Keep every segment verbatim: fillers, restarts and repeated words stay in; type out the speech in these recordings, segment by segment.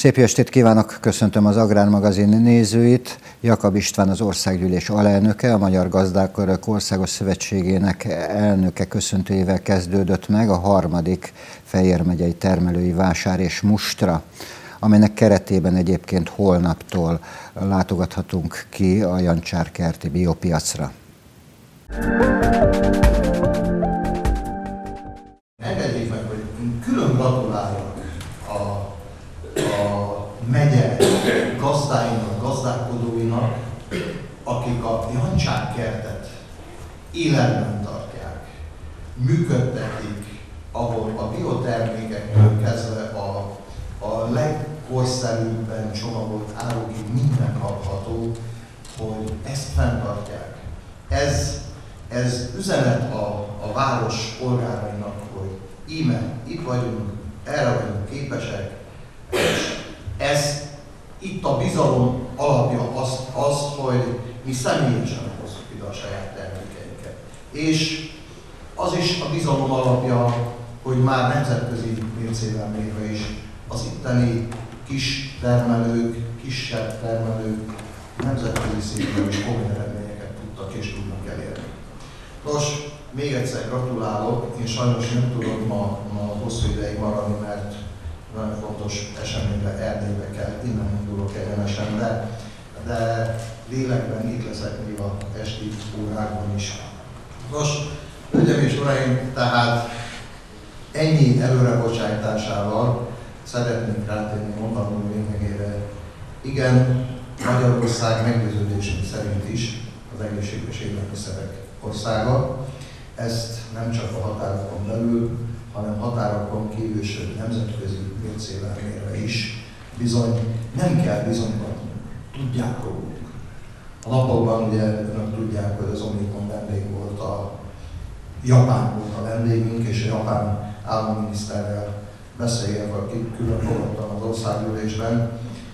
Szép estét kívánok, köszöntöm az Agrármagazin nézőit. Jakab István az Országgyűlés alelnöke, a Magyar Gazdálkodók Országos Szövetségének elnöke köszöntőjével kezdődött meg a harmadik Fejér megyei termelői vásár és mustra, amelynek keretében egyébként holnaptól látogathatunk ki a Jancsárkerti biopiacra. Engedjék meg, hogy külön gratuláljak a, a megye gazdáinak, gazdálkodóinak, akik a Jancsárkertet életben tartják, működtetik, ahol a biotermékektől kezdve a, a legkorszerűbben csomagolt árukig minden kapható, hogy ezt fenntartják. Ez, ez üzenet a, a város polgárainak, hogy íme, itt vagyunk, erre vagyunk képesek, és ez itt a bizalom alapja az, az hogy mi személyesen hozzuk ide a saját termékeinket. És az is a bizalom alapja, hogy már nemzetközi mércével mérve is az itteni kis termelők, kisebb termelők nemzetközi szinten is komoly eredményeket tudtak és tudnak elérni. Nos, még egyszer gratulálok, én sajnos nem tudok ma, ma hosszú ideig maradni, mert nagyon fontos eseményre Erdélybe kell, innen indulok egyenesen, de, de lélekben itt leszek még a esti órákban is. Nos, hölgyeim és uraim, tehát ennyi előrebocsájtásával szeretnénk rátérni mondanunk lényegére. Igen, Magyarország meggyőződésünk szerint is az egészséges élelmiszerek országa. Ezt nem csak a határokon belül, hanem határokon kívül, sőt nemzetközi mércével mérve is bizony nem kell bizonygatni, tudják rólunk. A napokban ugye önök tudják, hogy az Omikron vendég volt, a Japán volt a vendégünk, és a japán államiniszterrel beszélgetve, akik külön fogadtam az országgyűlésben,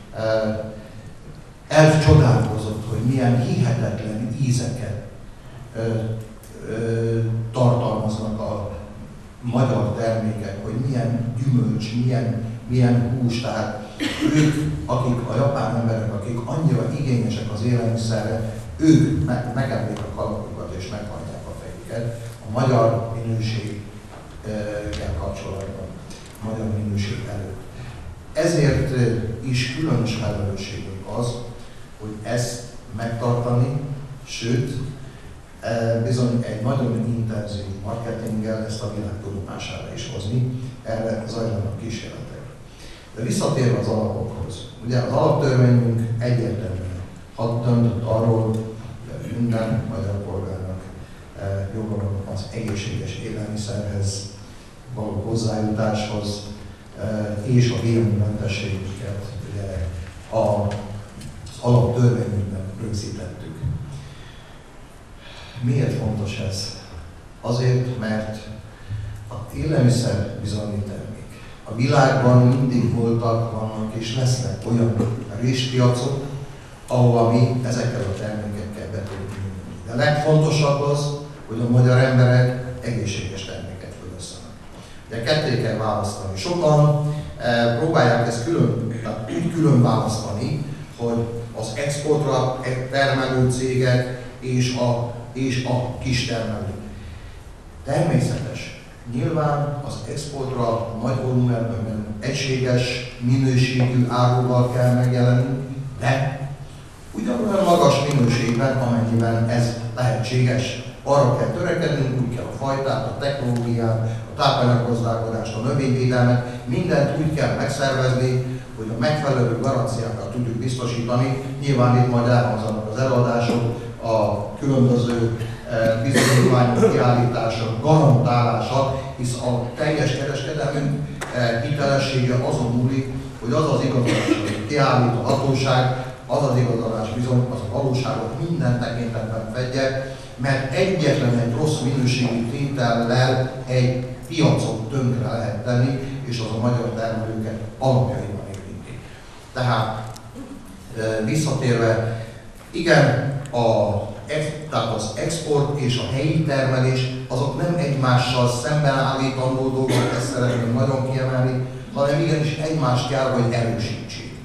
elcsodálkozott, hogy milyen hihetetlen ízeket ö, ö, tartalmaznak a magyar termékek, hogy milyen gyümölcs, milyen, milyen hús, tehát ők, akik a japán emberek, akik annyira igényesek az élelmiszerre, ők meg, megemlik a kalapokat és meghagyják a fejüket a magyar minőséggel kapcsolatban, a magyar minőség előtt. Ezért is különös felelősségünk az, hogy ezt megtartani, sőt, bizony egy nagyon intenzív marketinggel ezt a világ tudomására is hozni, erre zajlanak kísérletek. De visszatérve az alapokhoz, ugye az alaptörvényünk egyértelműen hat döntött arról, hogy minden magyar polgárnak joga van az egészséges élelmiszerhez való hozzájutáshoz, és a gé em ó-mentességüket ugye az alaptörvényünkben rögzítettük. Miért fontos ez? Azért, mert az élelmiszer bizalmi termék. A világban mindig voltak, vannak és lesznek olyan réspiacok, ahova mi ezekkel a termékekkel be tudunk jönni. De a legfontosabb az, hogy a magyar emberek egészséges terméket fogyasszanak. De ketté kell választani. Sokan e, próbálják ezt külön, tehát úgy külön választani, hogy az exportra termelő cégek és a, és a kis termelők. Természetes. Nyilván az exportra a nagy volumenben egységes, minőségű áruval kell megjelenni, de ugyanolyan magas minőségben, amennyiben ez lehetséges. Arra kell törekednünk, úgy kell a fajtát, a technológiát, a tápanyaggazdálkodást, a növényvédelmet, mindent úgy kell megszervezni, hogy a megfelelő garanciákat tudjuk biztosítani. Nyilván itt majd elhangzanak az előadások, a különböző bizonyítványok kiállítása, garantálása, hisz a teljes kereskedelmünk hitelessége azon múlik, hogy az az igazolás, hogy kiállít a hatóság, az az igazolás bizony az a valóságot minden tekintetben fedje, mert egyetlen egy rossz minőségű tétellel egy piacot tönkre lehet tenni, és az a magyar termelőket alapjaiban érinti. Tehát visszatérve, igen, a, tehát az export és a helyi termelés azok nem egymással szemben állítandó dolgok, ezt szeretném nagyon kiemelni. hanem igenis egymást kell, hogy erősítsék.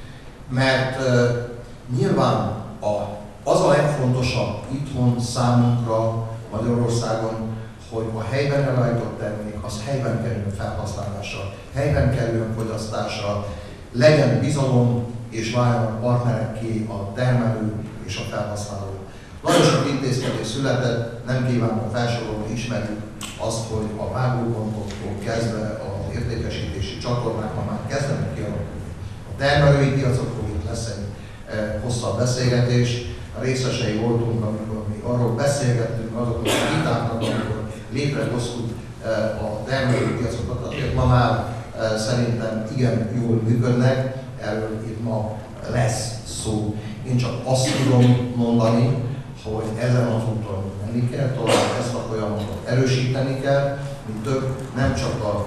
Mert uh, nyilván a, az a legfontosabb itthon számunkra Magyarországon, hogy a helyben előállított termék az helyben kerüljön felhasználásra, helyben kerüljön fogyasztásra, legyen bizalom és váljon partnerekké a termelő és a felhasználó. Nagyon sok intézkedés született, nem kívánom felsorolni, ismerjük azt, hogy a vágópontoktól kezdve az értékesítési csatornák ma már kezdenek kialakulni. A termelői piacokról itt lesz egy e, hosszabb beszélgetés, a részesei voltunk, amikor mi arról beszélgettünk, azokról a vitáknak, amikor létrehoztuk e, a termelői piacokat, azért ma már e, szerintem igen jól működnek, erről itt ma lesz szó. Én csak azt tudom mondani, hogy ezen az úton menni kell, tovább ezt a folyamatot erősíteni kell, mint több, nem csak a,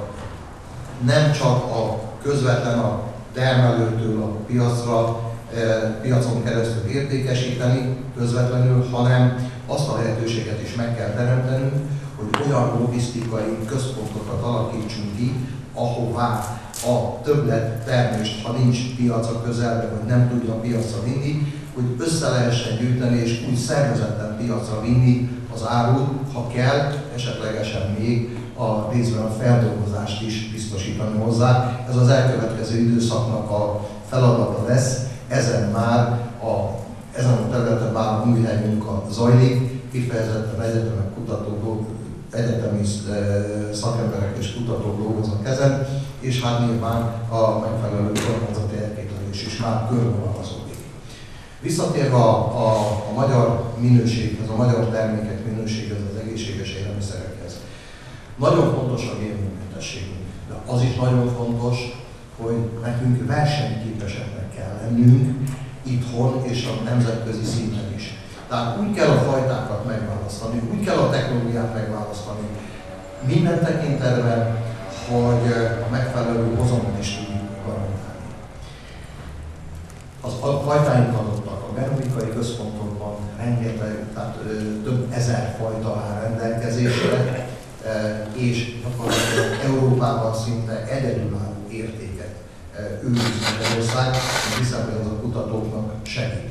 nem csak a közvetlen a termelőtől a piacra, e, piacon keresztül értékesíteni közvetlenül, hanem azt a lehetőséget is meg kell teremtenünk, hogy olyan logisztikai központokat alakítsunk ki, ahová a többlet termést, ha nincs piac a közelben, vagy nem tudja a piacra vinni, hogy össze lehessen gyűjteni és úgy szervezetten piacra vinni az árut, ha kell, esetlegesen még a részben a feldolgozást is biztosítani hozzá. Ez az elkövetkező időszaknak a feladata lesz, ezen már a, ezen a területen már a műhely munka zajlik, kifejezetten egyetemek, kutatók, egyetemi szakemberek és kutatók dolgoznak ezen, és hát nyilván a megfelelő kormányzati elképzelés is már körvonalazódik. Visszatérve a, a, a magyar minőséghez, a magyar termékek minőséghez, az egészséges élelmiszerekhez. Nagyon fontos a gé em ó-mentességünk, de az is nagyon fontos, hogy nekünk versenyképeseknek kell lennünk itthon és a nemzetközi szinten is. Tehát úgy kell a fajtákat megválasztani, úgy kell a technológiát megválasztani minden tekintetben, hogy a megfelelő hozamot is tudjuk garantálni. Az a fajtáink adottak a genomikai központokban, rengeteg, tehát ö, több ezer fajta áll rendelkezésre, e, és gyakorlatilag Európában szinte egyedülálló értéket e, őriz Magyarország, hiszem, hogy az a kutatóknak segít.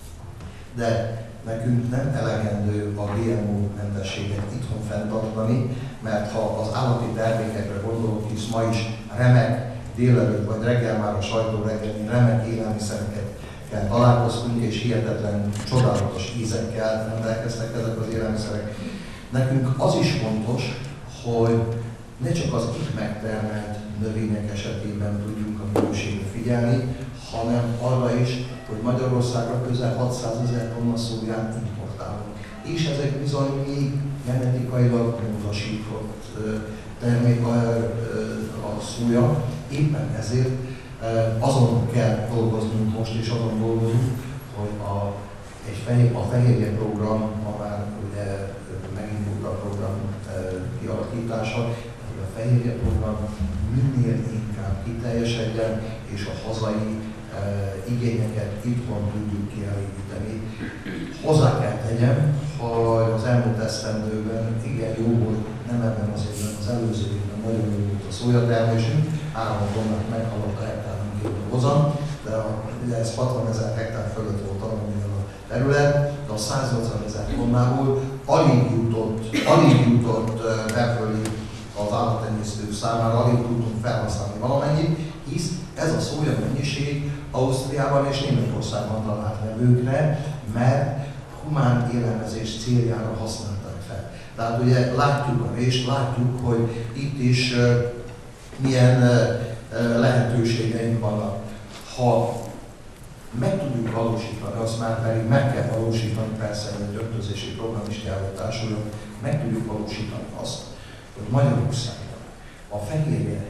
De nekünk nem elegendő a gé em ó-mentességet itthon fenntartani, mert ha az állati termékekre gondolok, hisz ma is remek, délelőtt vagy reggel már a sajtó reggeli remek élelmiszerekkel találkoztunk, és hihetetlen, csodálatos ízekkel rendelkeztek ezek az élelmiszerek. Nekünk az is fontos, hogy ne csak az itt megtermelt növények esetében tudjunk a minőségre figyelni, hanem arra is, hogy Magyarországra közel hatszázezer tonna szóját importálunk. És ezek bizony még genetikailag módosított termék a, a szója. Éppen ezért azon kell dolgoznunk most, és azon dolgozunk, hogy a, egy fehér, a fehérje program, ma már ugye megindult a program kialakítása, hogy a fehérje program minél inkább kiteljesedjen, és a hazai uh, igényeket itthon tudjuk kielégíteni. Hozzá kell tegyem, hogy az elmúlt esztendőben igen jó volt, nem ebben az évben, az előző évben nagyon jó volt a szójatermésünk, három tonnát meghalott a hektárunként a hozam, de a, ugye ez hatvanezer hektár fölött volt valamilyen a terület, de a száznyolcvanezer tonnából alig jutott, alig jutott befelé az állattenyésztők számára, alig tudtunk felhasználni valamennyit, hisz ez a szója mennyiség Ausztriában és Németországban talált vevőkre, mert humán élelmezés céljára használták fel. Tehát ugye látjuk a rést, látjuk, hogy itt is uh, milyen uh, lehetőségeink vannak. Ha meg tudjuk valósítani, azt már pedig meg kell valósítani, persze egy öntözési program is kell, hogy társuljon, meg tudjuk valósítani azt, hogy Magyarországon a fehérje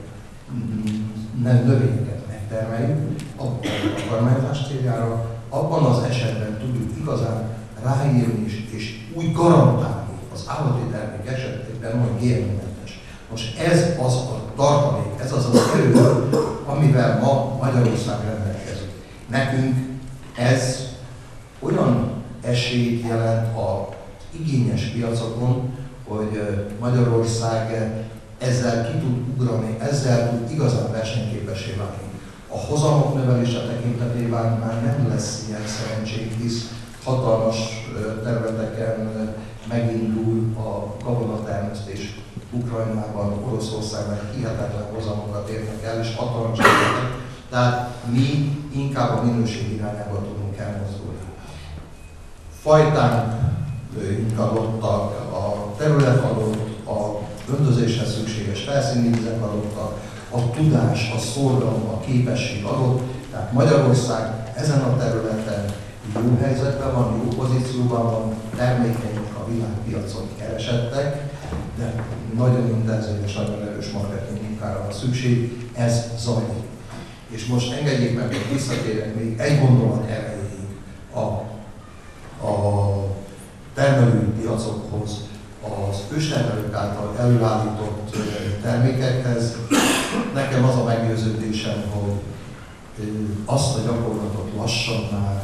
növényeket megtermeljük, a kormányzás céljára, abban az esetben tudjuk igazán ráírni is, és úgy garantálni az állati termék esetében, hogy gé em ó-mentes. Most ez az a tartalék, ez az az erő, amivel ma Magyarország rendelkezik. Nekünk ez olyan esélyt jelent az igényes piacokon, hogy Magyarország ezzel ki tud ugrani, ezzel tud igazán versenyképessé válni. A hozamok növelése tekintetében már nem lesz ilyen szerencsénk, hisz hatalmas területeken megindul a gabonatermesztés Ukrajnában, Oroszországban hihetetlen hozamokat érnek el, és hatalmas területek. Tehát mi inkább a minőség irányába tudunk elmozdulni. Fajtánk adottak, a terület adott, a öntözéshez szükséges felszíni vizek adottak, a tudás, a szorgalom, a képesség adott. Tehát Magyarország ezen a területen jó helyzetben van, jó pozícióban van, termékeink a világpiacon keresettek, de nagyon intenzív és nagyon erős marketing munkára van szükség, ez zajlik. És most engedjék meg, hogy visszatérjek még egy gondolat erejéig a, a termelői piacokhoz, az őstermelők által előállított termékekhez. Nekem az a meggyőződésem, hogy azt a gyakorlatot lassan már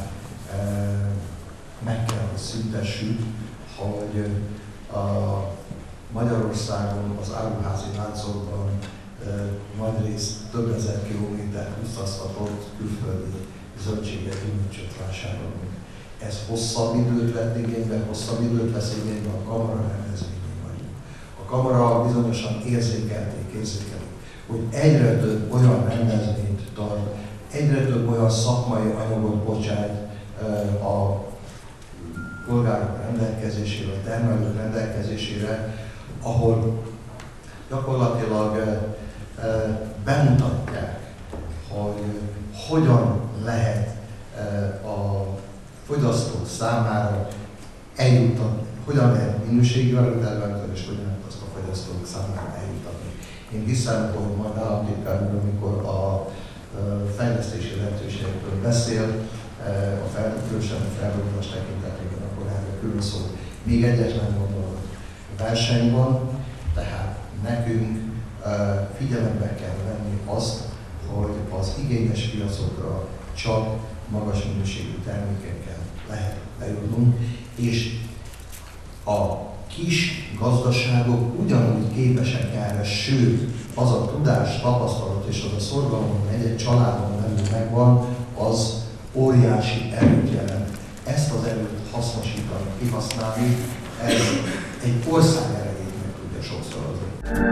meg kell, hogy szüntessük, hogy a Magyarországon, az áruházi láncokban nagyrészt több ezer kilométert utaztatott külföldi zöldséget, gyümölcsöt vásárolunk. Ez hosszabb időt vett igénybe, hosszabb időt vesz igénybe, a kamara rendezvényén vagyunk. A kamara bizonyosan érzékelték, érzékelik, hogy egyre több olyan rendezvényt tart, egyre több olyan szakmai anyagot bocsát a polgárok rendelkezésére, a termelők rendelkezésére, ahol gyakorlatilag bemutatják, hogy hogyan lehet a fogyasztók számára eljutatni, hogyan lehet minőségi előtermelőtől és hogyan lehet azt a fogyasztók számára eljutatni. Én hiszem, hogy majd államtitkár úr, amikor a fejlesztési lehetőségekről beszél, a fel, különösen a feldolgozás tekintetében, akkor erről külön szól. Még egyetlen gondolat. Verseny van, tehát nekünk figyelembe kell venni azt, hogy az igényes piacokra csak magas minőségű termékekkel lehet bejutnunk, és a kis gazdaságok ugyanúgy képesek erre, sőt, az a tudás, tapasztalat és az a szorgalom, ami egy-egy családon belül megvan, az óriási erőt jelent. Ezt az erőt hasznosítani, kihasználni, ez egy ország erejét meg tudja sokszorozni.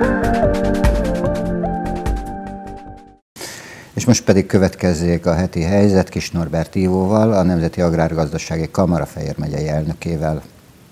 És most pedig következzék a heti helyzet Kis Norbert Ivóval, a Nemzeti Agrárgazdasági Kamara Fejér megyei elnökével.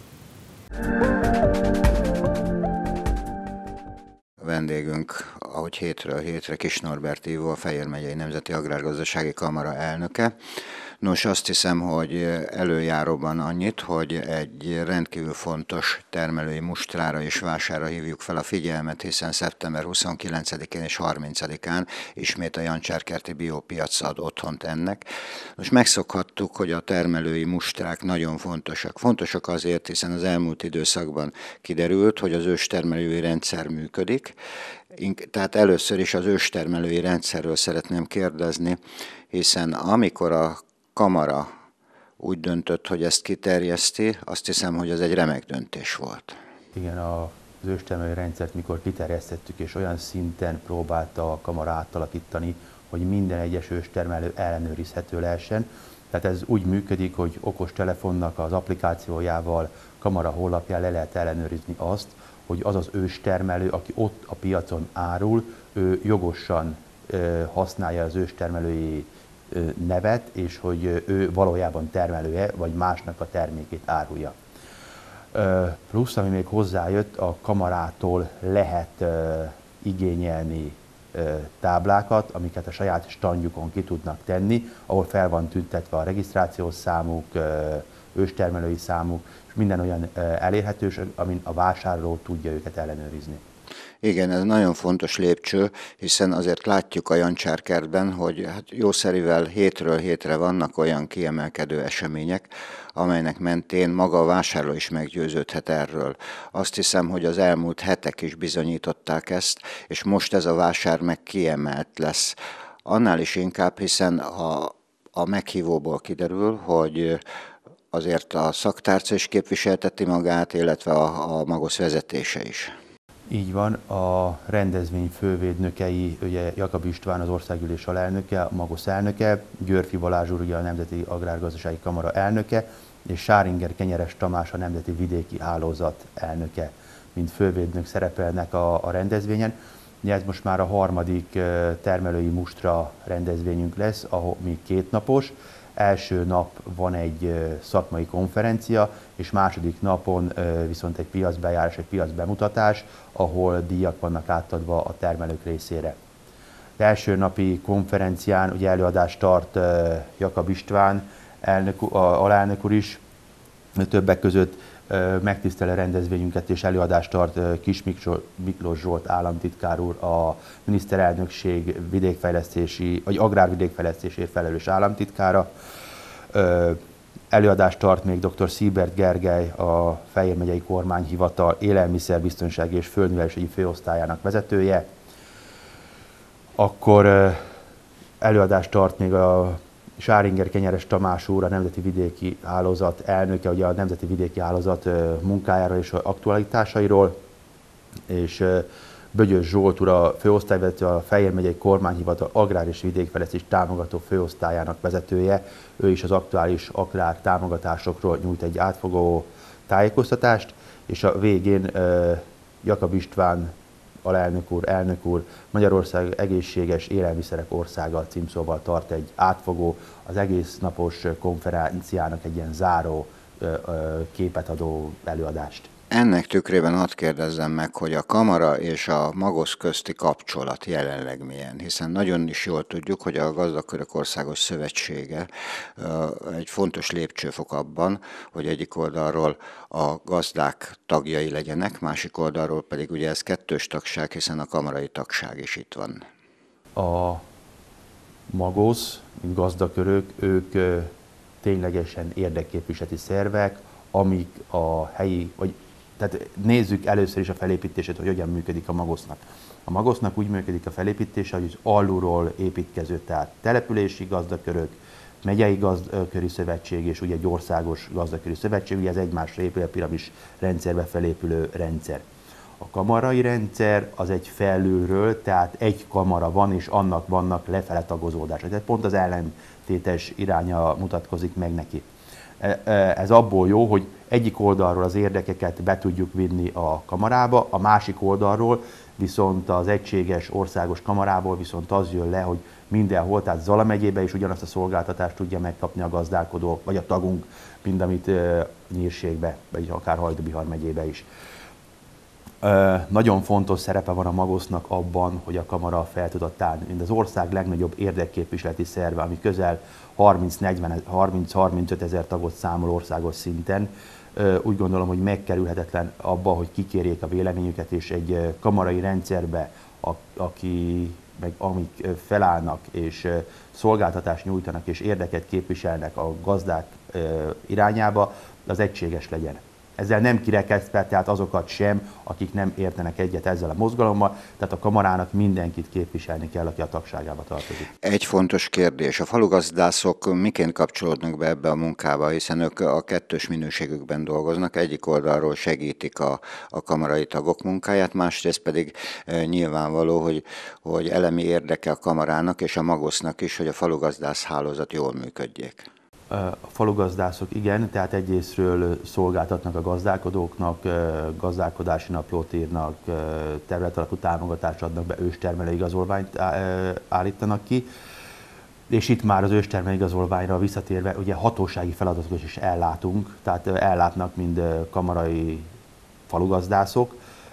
A vendégünk, ahogy hétről hétre, Kis Norbert Ivó, a Fejér megyei Nemzeti Agrárgazdasági Kamara elnöke. Nos, azt hiszem, hogy előjáróban annyit, hogy egy rendkívül fontos termelői mustrára és vására hívjuk fel a figyelmet, hiszen szeptember huszonkilencedikén és harmincadikán ismét a Jancsárkerti biopiac ad otthont ennek. Most megszokhattuk, hogy a termelői mustrák nagyon fontosak. Fontosak azért, hiszen az elmúlt időszakban kiderült, hogy az őstermelői rendszer működik. Tehát először is az őstermelői rendszerről szeretném kérdezni, hiszen amikor a Kamara úgy döntött, hogy ezt kiterjeszti, azt hiszem, hogy ez egy remek döntés volt. Igen, az őstermelői rendszert mikor kiterjesztettük, és olyan szinten próbálta a Kamara átalakítani, hogy minden egyes őstermelő ellenőrizhető lehessen. Tehát ez úgy működik, hogy okos telefonnak az applikációjával, Kamara honlapján le lehet ellenőrizni azt, hogy az az őstermelő, aki ott a piacon árul, ő jogosan használja az őstermelői nevet, és hogy ő valójában termelője, vagy másnak a termékét árulja. Plusz, ami még hozzájött, a kamarától lehet igényelni táblákat, amiket a saját standjukon ki tudnak tenni, ahol fel van tüntetve a regisztrációs számuk, őstermelői számuk, és minden olyan elérhetős, amin a vásárló tudja őket ellenőrizni. Igen, ez nagyon fontos lépcső, hiszen azért látjuk a Jancsárkertben, hogy hát jószerivel hétről hétre vannak olyan kiemelkedő események, amelynek mentén maga a vásárló is meggyőződhet erről. Azt hiszem, hogy az elmúlt hetek is bizonyították ezt, és most ez a vásár meg kiemelt lesz. Annál is inkább, hiszen a, a meghívóból kiderül, hogy azért a szaktárca is képviselteti magát, illetve a, a Magosz vezetése is. Így van, a rendezvény fővédnökei, ugye Jakab István az országgyűlés alelnöke, a Magosz elnöke, Györfi Balázs úr, ugye a Nemzeti Agrárgazdasági Kamara elnöke, és Sáringer Kenyeres Tamás, a Nemzeti Vidéki Hálózat elnöke, mint fővédnök szerepelnek a, a rendezvényen. Ugye ez most már a harmadik termelői mustra rendezvényünk lesz, ahol még kétnapos. Első nap van egy szakmai konferencia, és második napon viszont egy piacbejárás, egy piacbemutatás, ahol díjak vannak átadva a termelők részére. Az első napi konferencián ugye előadást tart Jakab István, elnök, alelnök úr is, többek között megtisztelő rendezvényünket és előadást tart Kis Miklós Zsolt államtitkár úr, a miniszterelnökség vidékfejlesztési, vagy agrárvidékfejlesztésért felelős államtitkára. Előadást tart még dr. Szibert Gergely, a Fejér megyei kormányhivatal élelmiszerbiztonsági és földművelésügyi főosztályának vezetője. Akkor előadást tart még a Sáringer Kenyeres Tamás úr, a Nemzeti Vidéki Hálózat elnöke, ugye a Nemzeti Vidéki Hálózat munkájáról és aktualitásairól, és Bögyös Zsolt úr, a főosztályvezető, a Fejér megyei kormányhivatal agrár és vidékfejlesztés támogató főosztályának vezetője. Ő is az aktuális agrár támogatásokról nyújt egy átfogó tájékoztatást, és a végén Jakab István alelnök úr, elnök úr, Magyarország egészséges élelmiszerek országa címszóval tart egy átfogó, az egész napos konferenciának egy ilyen záró képet adó előadást. Ennek tükrében hadd kérdezzem meg, hogy a kamara és a Magosz közti kapcsolat jelenleg milyen, hiszen nagyon is jól tudjuk, hogy a Gazdakörök Országos Szövetsége egy fontos lépcsőfok abban, hogy egyik oldalról a gazdák tagjai legyenek, másik oldalról pedig ugye ez kettős tagság, hiszen a kamarai tagság is itt van. A Magosz, mint gazdakörök, ők ténylegesen érdekképviseleti szervek, amik a helyi, vagy tehát nézzük először is a felépítését, hogy hogyan működik a Magosznak. A Magosznak úgy működik a felépítése, hogy az alulról építkező, tehát települési gazdakörök, megyei gazdaköri szövetség és ugye egy országos gazdaköri szövetség, ugye ez egymásra épül, a piramis rendszerbe felépülő rendszer. A kamarai rendszer az egy felülről, tehát egy kamara van, és annak vannak lefele tagozódások. Tehát pont az ellentétes iránya mutatkozik meg neki. Ez abból jó, hogy egyik oldalról az érdekeket be tudjuk vinni a kamarába, a másik oldalról viszont az egységes országos kamarából viszont az jön le, hogy mindenhol, tehát Zala megyébe is ugyanazt a szolgáltatást tudja megkapni a gazdálkodó, vagy a tagunk, mint amit Nyírségbe, vagy akár Hajdú-Bihar megyébe is. Nagyon fontos szerepe van a Magosznak abban, hogy a kamara fel tudott állni. Mint az ország legnagyobb érdekképviseleti szerve, ami közel harminc-harmincöt ezer tagot számol országos szinten. Úgy gondolom, hogy megkerülhetetlen abba, hogy kikérjék a véleményüket, és egy kamarai rendszerbe, aki, meg amik felállnak, és szolgáltatást nyújtanak, és érdeket képviselnek a gazdák irányába, az egységes legyen. Ezzel nem kirekesztve, tehát azokat sem, akik nem értenek egyet ezzel a mozgalommal, tehát a kamarának mindenkit képviselni kell, aki a tagságába tartozik. Egy fontos kérdés, a falugazdászok miként kapcsolódnak be ebbe a munkába, hiszen ők a kettős minőségükben dolgoznak, egyik oldalról segítik a, a kamarai tagok munkáját, másrészt pedig e, nyilvánvaló, hogy, hogy elemi érdeke a kamarának és a Magosznak is, hogy a falugazdász hálózat jól működjék. A falugazdászok igen, tehát egyrésztről szolgáltatnak a gazdálkodóknak, gazdálkodási naplót írnak, területalapú támogatást adnak be, őstermelő igazolványt állítanak ki, és itt már az őstermelő igazolványra visszatérve ugye hatósági feladatot is ellátunk, tehát ellátnak mind kamarai falugazdászok,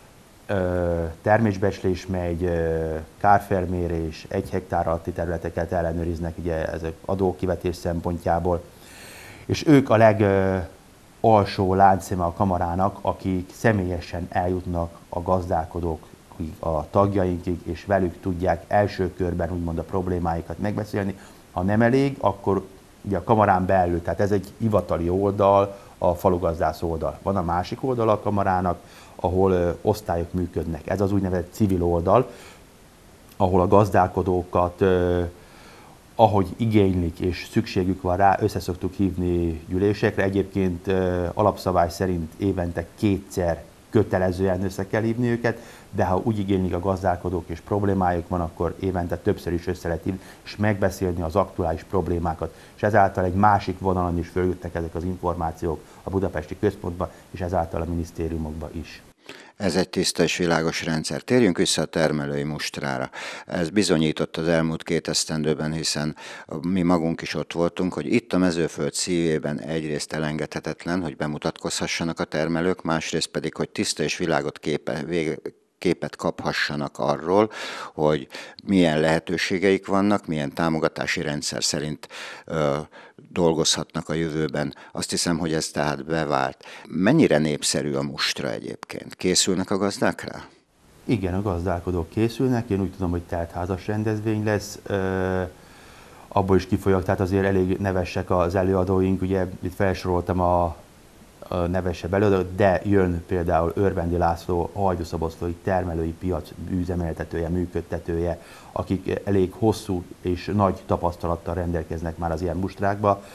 termésbecslés megy, kárfelmérés, egy hektár alatti területeket ellenőriznek, ugye ezek adókivetés szempontjából, és ők a legalsó láncszeme a kamarának, akik személyesen eljutnak a gazdálkodók, a tagjainkig, és velük tudják első körben úgymond a problémáikat megbeszélni. Ha nem elég, akkor ugye a kamarán belül, tehát ez egy hivatali oldal, a falugazdász oldal. Van a másik oldal a kamarának, ahol ö, osztályok működnek. Ez az úgynevezett civil oldal, ahol a gazdálkodókat, ö, ahogy igénylik és szükségük van rá, összeszoktuk hívni gyűlésekre. Egyébként ö, alapszabály szerint évente kétszer kötelezően össze kell hívni őket, de ha úgy igénylik a gazdálkodók és problémájuk van, akkor évente többször is össze lehet hívni, és megbeszélni az aktuális problémákat. És ezáltal egy másik vonalon is följutnak ezek az információk a budapesti központba, és ezáltal a minisztériumokba is. Ez egy tiszta és világos rendszer. Térjünk vissza a termelői mustrára. Ez bizonyított az elmúlt két esztendőben, hiszen mi magunk is ott voltunk, hogy itt a mezőföld szívében egyrészt elengedhetetlen, hogy bemutatkozhassanak a termelők, másrészt pedig, hogy tiszta és világot képe, vége, képet kaphassanak arról, hogy milyen lehetőségeik vannak, milyen támogatási rendszer szerint ö, dolgozhatnak a jövőben. Azt hiszem, hogy ez tehát bevált. Mennyire népszerű a mustra egyébként? Készülnek a gazdák rá? Igen, a gazdálkodók készülnek. Én úgy tudom, hogy teltházas rendezvény lesz. Ö, abból is kifolyok, tehát azért elég nevesek az előadóink. Ugye itt felsoroltam a a nevesebb előadók, de jön például Örvendi László, a hajdúszoboszlói termelői piac üzemeltetője, működtetője, akik elég hosszú és nagy tapasztalattal rendelkeznek már az ilyen mustrákba.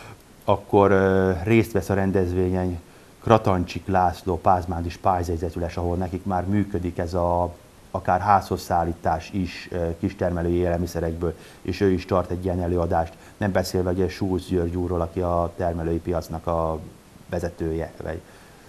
Akkor uh, részt vesz a rendezvényen Kratancsik László, Pázmándi Spájzegyzetüles, ahol nekik már működik ez a akár házhoz szállítás is uh, kistermelői élelmiszerekből, és ő is tart egy ilyen előadást, nem beszélve ugye Schulz György úrról, aki a termelői piacnak a vezetője, vagy,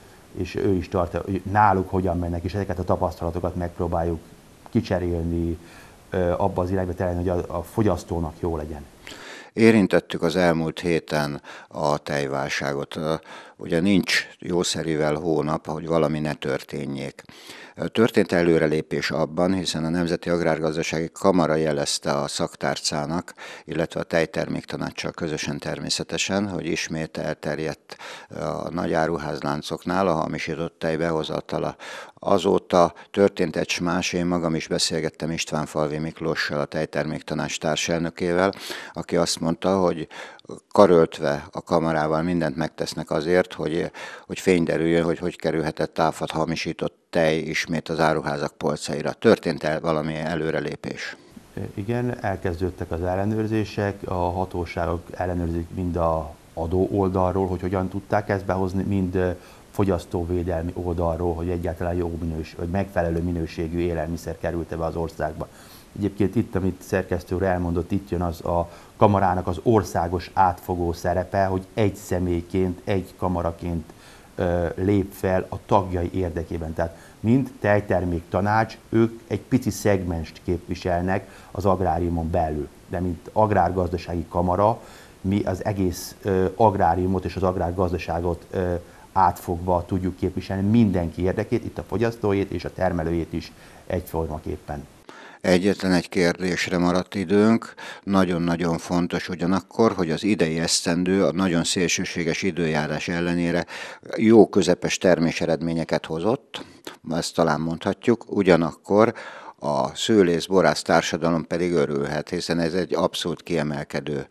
és ő is tart, náluk hogyan mennek, és ezeket a tapasztalatokat megpróbáljuk kicserélni, abba az irányba terelni, hogy a, a fogyasztónak jó legyen. Érintettük az elmúlt héten a tejválságot. Ugye nincs jószerivel hónap, hogy valami ne történjék. Történt előrelépés abban, hiszen a Nemzeti Agrárgazdasági Kamara jelezte a szaktárcának, illetve a Tejterméktanáccsal közösen természetesen, hogy ismét elterjedt a nagy áruházláncoknál a hamisított tej behozatala. Azóta történt egy más, én magam is beszélgettem Istvánfalvi Miklóssal, a Tejterméktanács társelnökével, aki azt mondta, hogy karöltve a kamarával mindent megtesznek azért, hogy, hogy fény derüljön, hogy hogy kerülhetett áfat hamisított tej ismét az áruházak polcaira. Történt el valami előrelépés? Igen, elkezdődtek az ellenőrzések, a hatóságok ellenőrzik mind a adó oldalról, hogy hogyan tudták ezt behozni, mind fogyasztóvédelmi oldalról, hogy egyáltalán jó minőség, vagy megfelelő minőségű élelmiszer került be az országba. Egyébként itt, amit szerkesztő úr elmondott, itt jön az a kamarának az országos átfogó szerepe, hogy egy személyként, egy kamaraként ö, lép fel a tagjai érdekében. Tehát mint tejterméktanács, ők egy pici szegmenst képviselnek az agráriumon belül. De mint agrárgazdasági kamara, mi az egész ö, agráriumot és az agrárgazdaságot ö, átfogva tudjuk képviselni mindenki érdekét, itt a fogyasztóét és a termelőjét is egyformaképpen. Egyetlen egy kérdésre maradt időnk, nagyon-nagyon fontos ugyanakkor, hogy az idei esztendő a nagyon szélsőséges időjárás ellenére jó közepes terméseredményeket hozott, ezt talán mondhatjuk, ugyanakkor a szőlész-borász társadalom pedig örülhet, hiszen ez egy abszolút kiemelkedő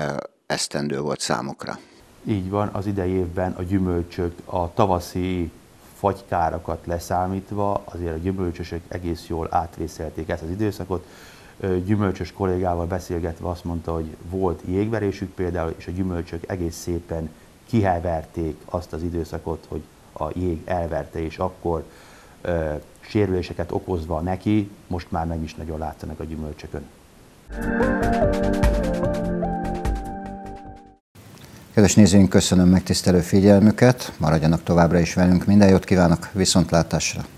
esztendő volt számukra. Így van, az idei évben a gyümölcsök, a tavaszi fagykárakat leszámítva, azért a gyümölcsösök egész jól átvészelték ezt az időszakot. Gyümölcsös kollégával beszélgetve azt mondta, hogy volt jégverésük például, és a gyümölcsök egész szépen kiheverték azt az időszakot, hogy a jég elverte, és akkor ö, sérüléseket okozva neki, most már nem is nagyon látszanak a gyümölcsökön. Kedves nézőink, köszönöm megtisztelő figyelmüket, maradjanak továbbra is velünk, minden jót kívánok, viszontlátásra!